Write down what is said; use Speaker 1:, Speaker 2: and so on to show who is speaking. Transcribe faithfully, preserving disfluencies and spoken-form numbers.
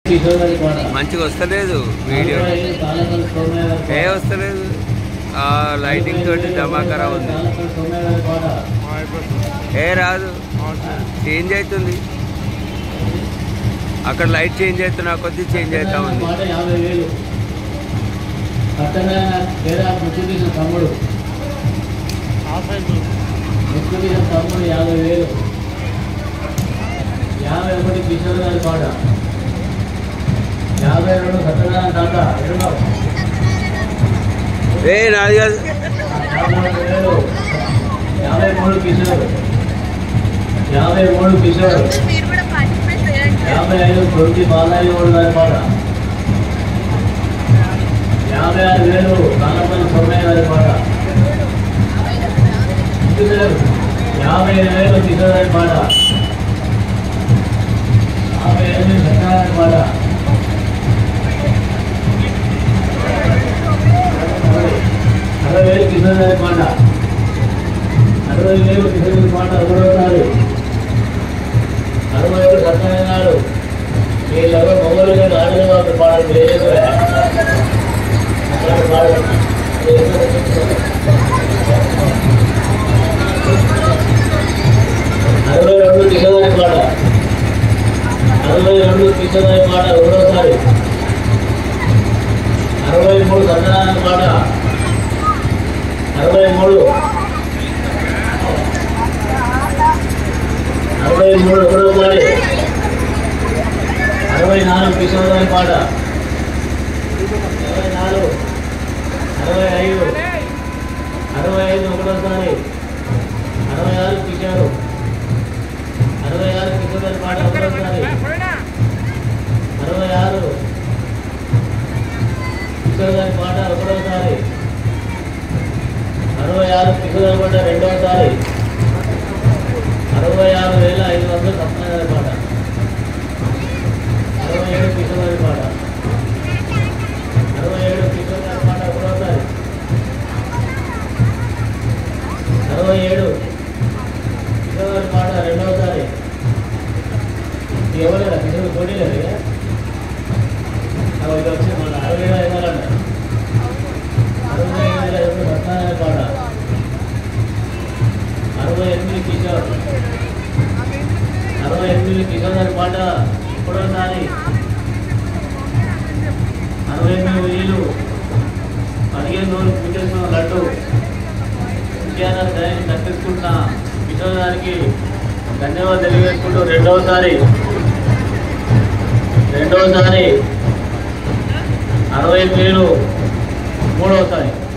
Speaker 1: మంచిగా వస్తలేదు వీడియో, ఏ వస్తలేదు. ఆ లైటింగ్ తోటి ధమాకరా ఉంది, ఏ రాదు, చేంజ్ అవుతుంది. అక్కడ లైట్ చేంజ్ అవుతున్నా కొద్ది చేంజ్ అవుతా ఉంది.
Speaker 2: తమ్ముడు తమ్ముడు యాభై వేలు యాభై ఒకటి కిషోర్ గారి పాట యాభై రెండు సత్యనారాయణ తాత
Speaker 1: ఏ నాది కాదు.
Speaker 2: యాభై మూడు కిషోర్ యాభై మూడు కిషోర్ యాభై ఐదు తొమ్మిది బాలయ్య గౌడ్ గారి పాట యాభై ఆరు వేలు కాలపల్లి సోమయ్య గారి పాట యాభై ఐదు వేలు కిషోర్ గారి పాట యాభై ఐదు సత్యనారాయణ పాట అరవై వేలు కిషోర్ గారి పాట అరవై వేలు కిషోర్ గారి పాట ఒకరోసారి అరవై ఏడు సత్యనారాయణ గారు వీళ్ళెవరో మొగలు గారు ఆడవాళ్ళు పాడాలి అరవై రెండు కిషోర్ గారి పాట అరవై రెండు కిషోర్ గారి పాట ఒకరోసారి అరవై మూడు సత్యనారాయణ పాట అరవై మూడు అరవై మూడు ఒకరోసారి అరవై నాలుగు కిషోర్ గారి పాట అరవై నాలుగు అరవై ఐదు అరవై ఐదు ఒకటోసారి అరవై ఆరు కిషోర్ అరవై ఆరు కిషోర్ గారి పాట ఒకటోసారి అరవై ఆరు కిషోర్ గారి పాట ఒకటోసారి అరవై ఆరు కిషోర్ గారి పాట రెండవసారి అరవై ఆరు వేల ఐదు వందల సత్యనారాయణ గారి పాట అరవై ఏడు కిషోర్ గారి పాట అరవై ఏడు కిషోర్ గారి పాట ఒకటోసారి అరవై ఏడు కిషోర్ గారి పాట రెండవసారి ఎవరైనా కిషోర్ పోటీ లేదు ఇది వచ్చి మన అరవై ఏడు ఐదాలంట అరవై ఏడు వేల ఐదు వందల సత్యనారాయణ పాట అరవై ఎనిమిది కిషోర్ అరవై ఎనిమిది కిషోర్ గారి పాట ఒకటోసారి అరవై ఎనిమిది వేలు పదిహేను రోజులు పూజ చేసిన లడ్డు విజయాన్ని దయాన్ని దక్కించుకుంటున్న కిషోర్ గారికి ధన్యవాదాలు తెలియజేసుకుంటూ రెండవసారి రెండవసారి అరవై వేలు మూడవసారి